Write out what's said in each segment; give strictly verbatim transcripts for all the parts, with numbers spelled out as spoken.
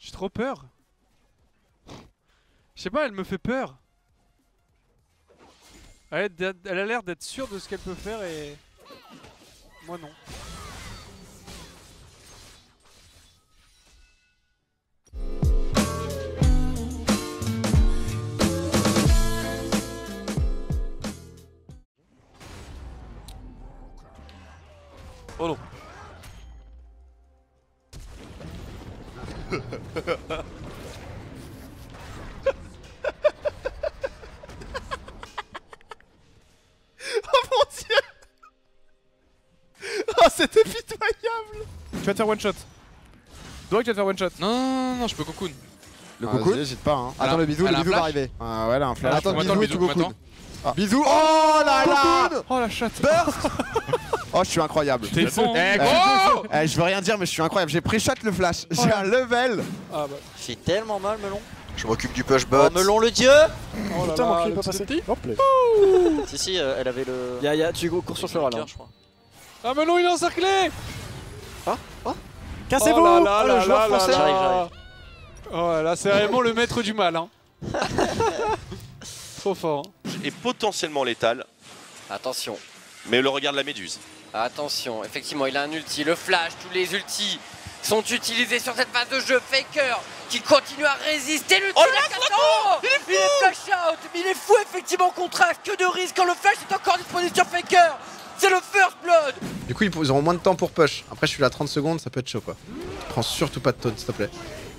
J'ai trop peur. Je sais pas, elle me fait peur. Elle, elle a l'air d'être sûre de ce qu'elle peut faire et... Moi non. Oh non. Oh mon dieu. Oh c'était pitoyable. Tu vas te faire one shot. Dois que tu vas te faire one shot. Non, non, non, je peux cocoon. Le Ah, cocoon. N'hésite pas hein. Attends, le bisou, elle le a un bisou va flash arriver. Ah ouais, elle a un flash. Attends, Attends, bisou, bisou, tu cocoon. attends. Ah. Bisou. Oh là là. Oh la chatte. Burst. Oh, je suis incroyable. T'es bon. Eh, Oh eh, je veux rien dire, mais je suis incroyable. J'ai pré-shot le flash. J'ai un level. Ah bah. J'ai tellement mal, Melon. Je m'occupe du push bot. Oh, Melon le dieu. Oh là Putain, mon là, cul est le pas petit passé. petit. Hop là. Si, si, euh, elle avait le. Y'a, y'a, tu cours sur Flora là. je crois. Ah mais non, il est encerclé. Cassez-vous! Oh là là Oh, là le joueur là français. là. J'arrive, j'arrive. Oh là, c'est vraiment le maître du mal hein. Trop fort hein. Et potentiellement létal. Attention, Mais le regard de la méduse. attention. Effectivement, il a un ulti. Le flash, tous les ultis sont utilisés sur cette phase de jeu. Faker qui continue à résister. Le Oh tir à Kato. Il est flash out. Mais il est fou effectivement contre Axe. Que de risque quand le flash est encore disponible sur Faker. C'est le first blood. Du coup, ils auront moins de temps pour push. Après, je suis là trente secondes, ça peut être chaud quoi. Prends surtout pas de taunt, s'il te plaît.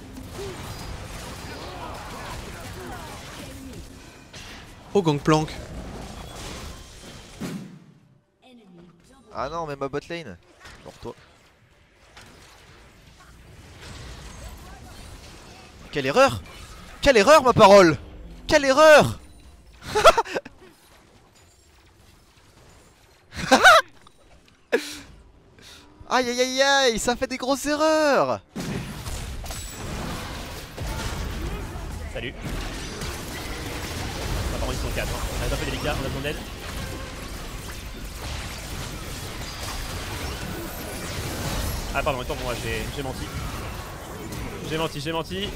Oh, Gangplank. Ah non, mais ma bot lane. Genre toi. Quelle erreur! Quelle erreur, ma parole! Quelle erreur! Aïe aïe aïe aïe, ça fait des grosses erreurs! Salut. Ah, par contre, ils sont quatre. Hein. On est un peu délicat, on a besoin d'aide. Ah, pardon, attends, moi j'ai menti. J'ai menti, j'ai menti.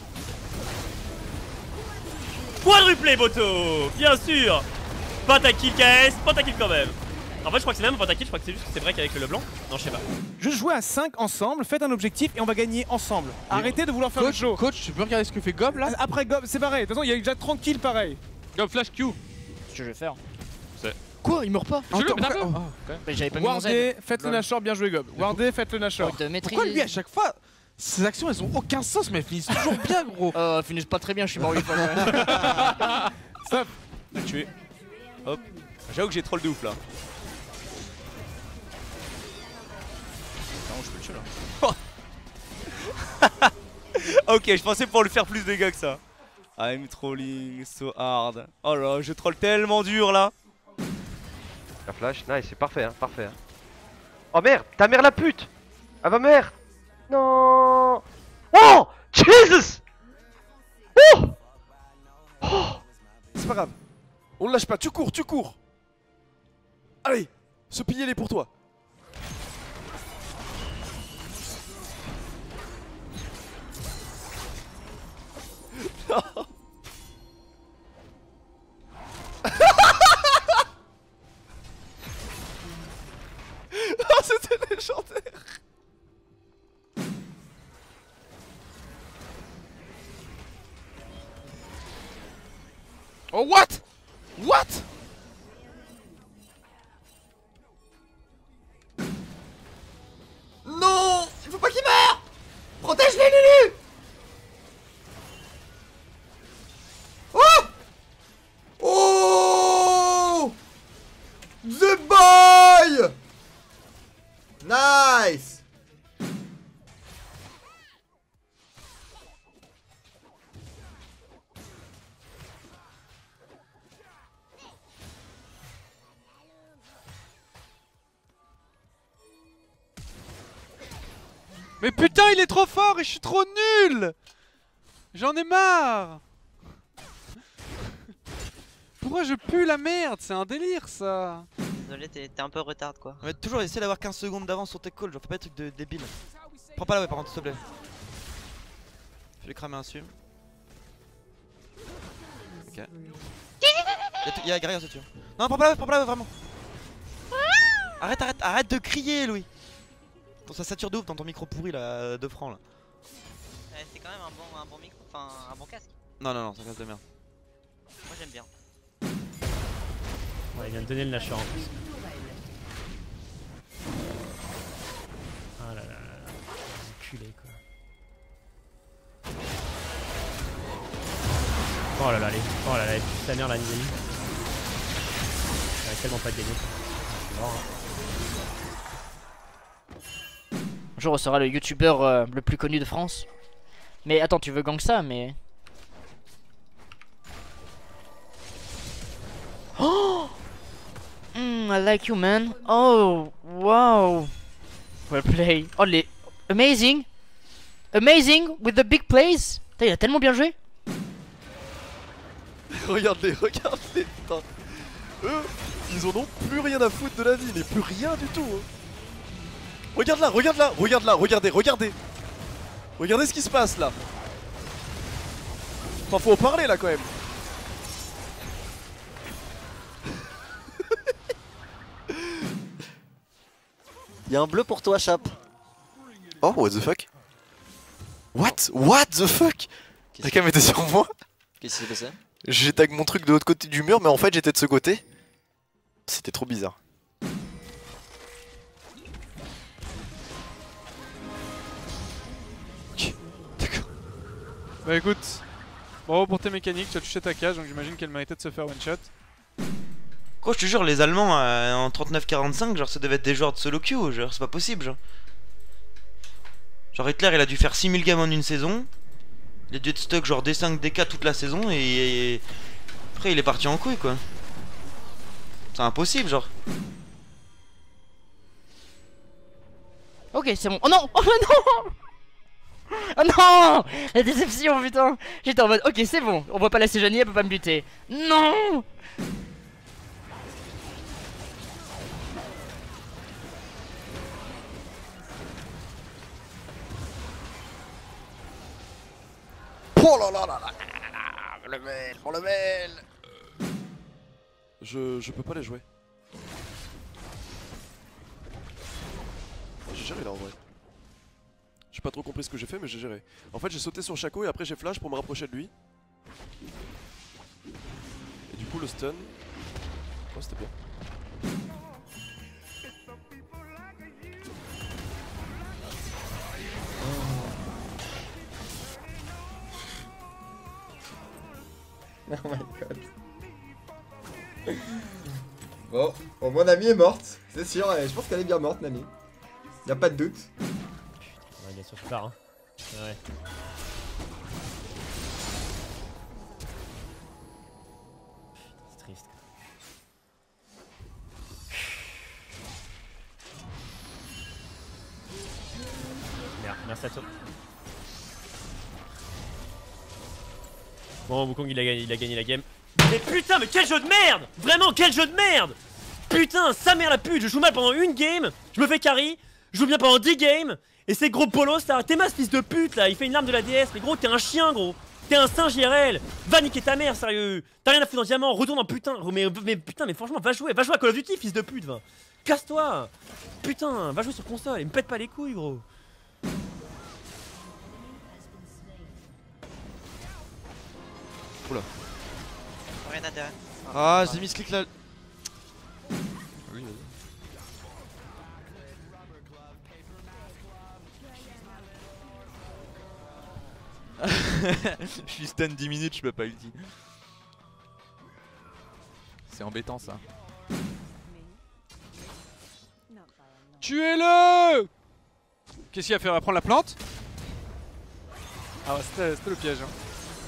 Quadruplé, Boto! Bien sûr! Pentakill K S, pentakill quand même. En fait, je crois que c'est même un pentakill, je crois que c'est juste que c'est vrai qu'avec le Leblanc. Non, je sais pas. Juste jouer à cinq ensemble, faites un objectif et on va gagner ensemble. Arrêtez de vouloir faire le Coach, show. coach, tu peux regarder ce que fait Gob là? Après Gob, c'est pareil. De toute façon, il y a déjà trente kills pareil. Gob flash Q. Ce que je vais faire. Quoi? Il meurt pas? Je le Attends, mais t'as après- peur. oh. Mais j'avais pas mis mon Z. Wardé, faites le Nashor, bien joué Gob. Wardé, faites le Nashor. De maîtriser. Pourquoi lui à chaque fois ces actions elles ont aucun sens mais elles finissent toujours bien gros. Euh, finissent pas très bien, je suis mort huit fois. quand même. Stop. L'a tué. Hop. J'avoue que j'ai troll de ouf là. Non, je peux le tuer là. Ok, je pensais pouvoir lui faire plus de dégâts que ça. I'm trolling so hard. Oh là, je troll tellement dur là. La flash, nice, c'est parfait, hein, parfait. Hein. Oh merde, ta mère la pute. Ah ma mère. Non. Oh, Jesus. Oh. Oh. C'est pas grave. On le lâche pas, tu cours, tu cours. Allez, ce pilier il est pour toi. Oh, c'était légendaire. Oh what? What? Non, il faut pas qu'il meure. Protège les Lulu. Oh. Oh. The boy. Nice. Mais putain il est trop fort et je suis trop nul. J'en ai marre. Pourquoi je pue la merde? C'est un délire ça. Désolé, t'es un peu retard quoi. On va toujours essayer d'avoir quinze secondes d'avance sur tes calls, genre fais pas des trucs de débile. Prends pas la web par contre s'il te plaît. Je vais cramer un sum. Ok. Y'a y'a Gary en dessus. Non, prends pas la wave, prends pas la wave, vraiment. Arrête, arrête, arrête de crier, Louis. Ton ça sature de ouf dans ton micro pourri là, deux francs là. Euh, c'est quand même un bon, un bon micro, enfin un bon casque. Non, non, non, ça casse de merde. Moi j'aime bien. Ouais, il vient de donner le Nashor en plus. Ah là là là là. Enculé quoi. Oh là là, les... oh là là, les puces sa mère la Nidali. J'arrive tellement pas de gagner. Je suis mort. Hein. Un jour on sera le youtubeur euh, le plus connu de France. Mais attends, tu veux gang ça, mais... Oh mm, I like you, man. Oh, wow. Well play. Oh, les... Amazing. Amazing with the big plays. Putain, il a tellement bien joué. Regarde-les, regarde-les, putain. Eux, ils en ont plus rien à foutre de la vie, mais plus rien du tout. Hein. Regarde là, regarde là, regarde là, regardez, regardez. Regardez ce qui se passe là. Enfin, faut en parler là quand même. Y'a un bleu pour toi, Chap. Oh, what the fuck? What? What the fuck? Ta cam était sur moi? Qu'est-ce qui s'est passé? J'ai tag mon truc de l'autre côté du mur, mais en fait j'étais de ce côté. C'était trop bizarre. Ok, d'accord. Bah écoute, bravo pour tes mécaniques, tu as touché ta cage, donc j'imagine qu'elle méritait de se faire one shot. Quoi, je te jure, les Allemands euh, en trente-neuf quarante-cinq, genre ça devait être des joueurs de solo queue, genre c'est pas possible, genre. Genre Hitler il a dû faire six mille games en une saison. Il a dû être stuck genre D cinq, D quatre toute la saison et, et après il est parti en couille quoi. C'est impossible genre. Ok, c'est bon. Oh non. Oh non. Oh non. La déception, putain. J'étais en mode, ok, c'est bon. On va pas la Séjanie, elle peut pas me buter. Non. Oh là là là là là, le level, mon level. Je, je peux pas les jouer. J'ai géré là en vrai. J'ai pas trop compris ce que j'ai fait mais j'ai géré. En fait j'ai sauté sur Shaco et après j'ai flash pour me rapprocher de lui. Et du coup le stun. Oh c'était bien. Oh my god. Bon, bon, mon amie est morte, c'est sûr, et je pense qu'elle est bien morte, Nami. Y'a pas de doute. Ouais, bien sûr, je pars. Hein. Ouais. C'est triste. Merde, merci à toi. Bon, Wukong il a gagné, il a gagné la game. Mais putain, mais quel jeu de merde! Vraiment, quel jeu de merde! Putain, sa mère la pute, je joue mal pendant une game, je me fais carry, je joue bien pendant dix games, et c'est gros bolos là, t'es ma fils de pute là, il fait une larme de la déesse, mais gros, t'es un chien gros, t'es un singe I R L, va niquer ta mère, sérieux, t'as rien à foutre en diamant, retourne en putain, mais, mais putain, mais franchement, va jouer, va jouer à Call of Duty, fils de pute, va, casse-toi, putain, va jouer sur console, et me pète pas les couilles gros. Oula. Rien d'intérêt. Ah, j'ai mis ce clic là. Oui, vas-y. Je suis stun dix minutes, je peux pas ulti. C'est embêtant ça. Tuez-le! Qu'est-ce qu'il va faire? Il va prendre la plante? Ah ouais, c'était le piège hein.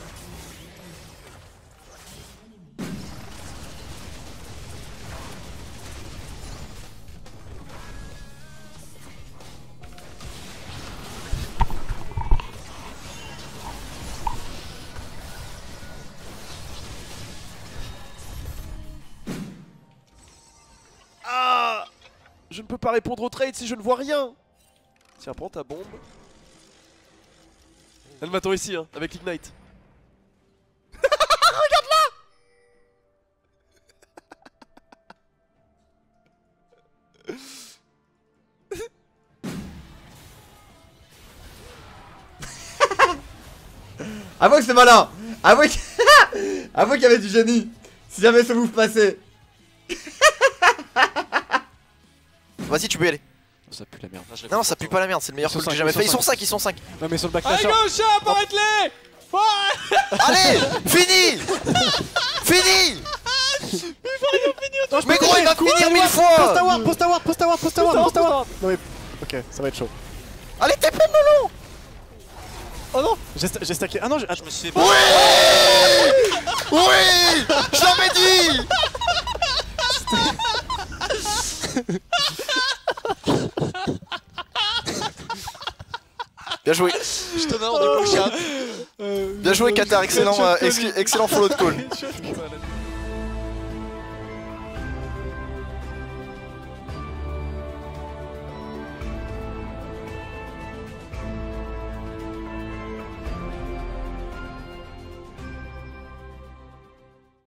Ah! Je ne peux pas répondre au trade si je ne vois rien. Tiens, prends ta bombe. Elle m'attend ici, hein, avec l'Ignite. Avoue que c'est malin. Avoue que... Avoue qu'il y avait du génie. Si jamais ce move passait. Vas-y, tu peux y aller. Ça pue la merde. Non, non, ça pue pas la merde, c'est le meilleur pull que j'ai jamais fait. Ils sont cinq, ils sont cinq. Non, mais sur le back Allez, go, Chap, arrête-les. Allez, fini. Fini. Mais gros, il va finir mille fois. Post award, post award, post award, post award, post award. Non mais, ok, ça va être chaud. Allez, T P melon. Oh non, j'ai stacké. Ah non, je me suis fait. Oui. Oui. Je l'avais dit. Bien joué. Je te demande de coucher. Bien joué Qatar, excellent, euh, excellent follow de call.